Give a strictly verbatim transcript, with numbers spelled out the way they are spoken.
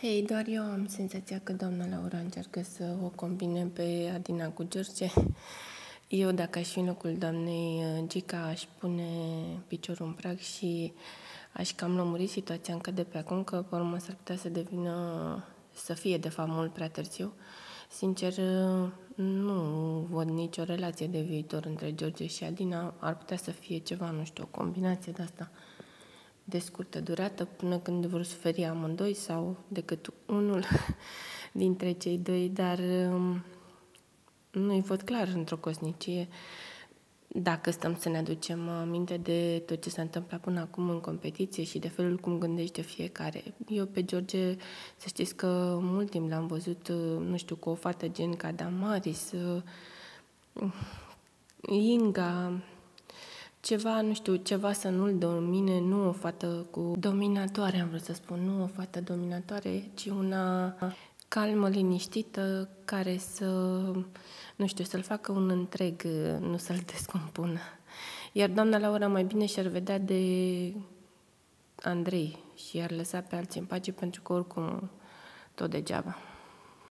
Hei, doar eu am senzația că doamna Laura încearcă să o combine pe Adina cu George. Eu, dacă aș fi în locul doamnei Gica, aș pune piciorul în prag și aș cam lămuri situația încă de pe acum, că pe urmă s-ar putea să devină, să fie de fapt mult prea târziu. Sincer, nu văd nicio relație de viitor între George și Adina. Ar putea să fie ceva, nu știu, o combinație de asta de scurtă durată, până când vor suferi amândoi sau decât unul dintre cei doi, dar nu-i văd clar într-o cosnicie. Dacă stăm să ne aducem aminte de tot ce s-a întâmplat până acum în competiție și de felul cum gândește fiecare. Eu pe George, să știți că mult timp l-am văzut, nu știu, cu o fată gen ca Damaris, Inga, ceva, nu știu, ceva să nu-l domine, nu o fată cu dominatoare, am vrut să spun, nu o fată dominatoare, ci una calmă, liniștită, care să, nu știu, să-l facă un întreg, nu să-l descompună. Iar doamna Laura mai bine și-ar vedea de Andrei și i-ar lăsa pe alții în pace, pentru că oricum tot degeaba.